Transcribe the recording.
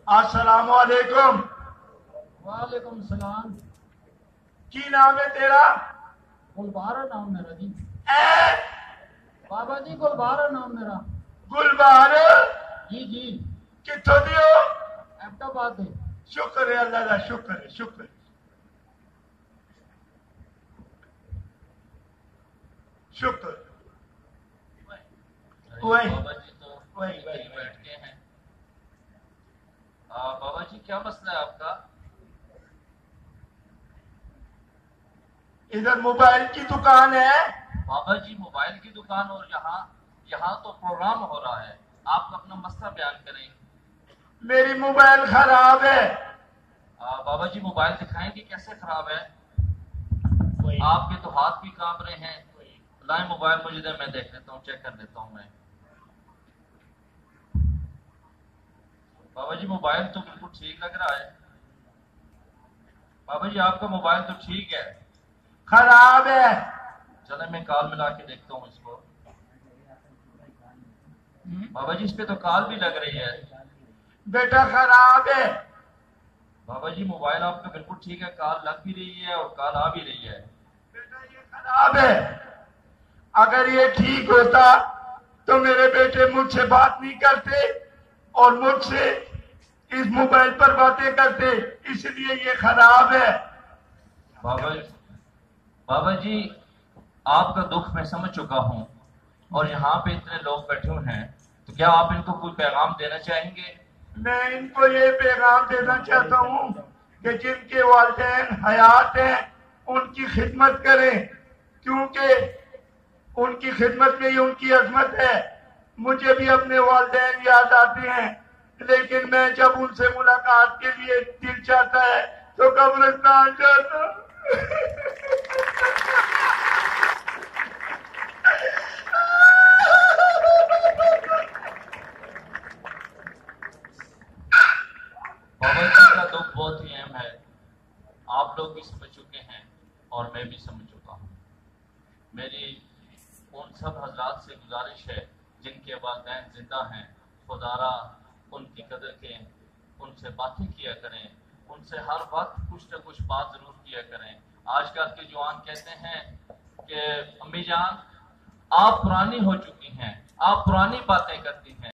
अस्सलाम वालेकुम। वालेकुम सलाम। की नाम है तेरा? गुलबारा नाम मेरा जी। ए बाबा जी गुलबारा नाम मेरा। गुलबार जी जी। किथों दियो? अहमदाबाद दे। शुक्र है अल्लाह का, शुक्र है, शुक्र है, शुक्र। वही बाबा जी तो वही यहीं बैठ के हैं। बाबा जी क्या मसला है आपका? इधर मोबाइल की दुकान है। बाबा जी मोबाइल की दुकान और यहाँ तो प्रोग्राम हो रहा है। आप अपना मसला बयान करें। मेरी मोबाइल खराब है। बाबा जी मोबाइल दिखाएंगे कैसे खराब है? वही आपके तो हाथ भी कांप रहे हैं। लाए मोबाइल मुझे दे, मैं देख लेता हूँ, चेक कर लेता हूँ मैं। बाबा जी मोबाइल तो बिल्कुल ठीक लग रहा है। बाबा जी आपका मोबाइल तो ठीक है। खराब है। चले मैं कॉल मिला के देखता हूँ इसको। बाबा जी इस पे तो कॉल भी लग रही है। बेटा खराब है। बाबा जी मोबाइल आपका बिल्कुल ठीक है, कॉल लग भी रही है और कॉल आ भी रही है। बेटा ये खराब है। अगर ये ठीक होता तो मेरे बेटे मुझसे बात नहीं करते और मुझसे इस मोबाइल पर बातें करते, इसलिए ये खराब है। बाबा जी आपका दुख मैं समझ चुका हूँ और यहाँ पे इतने लोग बैठे हुए हैं, तो क्या आप इनको कोई पैगाम देना चाहेंगे? मैं इनको ये पैगाम देना चाहता हूँ कि जिनके वालिदैन हयात हैं उनकी खिदमत करें, क्योंकि उनकी खिदमत में ही उनकी अजमत है। मुझे भी अपने वालिदैन याद आते हैं, लेकिन मैं जब उनसे मुलाकात के लिए दिल चाहता है तो कब्रिस्तान जाता हूं। बाबा जी का दुख बहुत ही अहम है। आप लोग भी समझ चुके हैं और मैं भी समझ चुका हूँ। मेरी उन सब हजरात से गुजारिश है जिनके वालिदैन जिंदा हैं, खुदारा उनकी कदर के, उनसे बातें किया करें, उनसे हर वक्त कुछ न कुछ बात जरूर किया करें। आजकल के जवान कहते हैं कि अम्मी जान आप पुरानी हो चुकी हैं, आप पुरानी बातें करती हैं।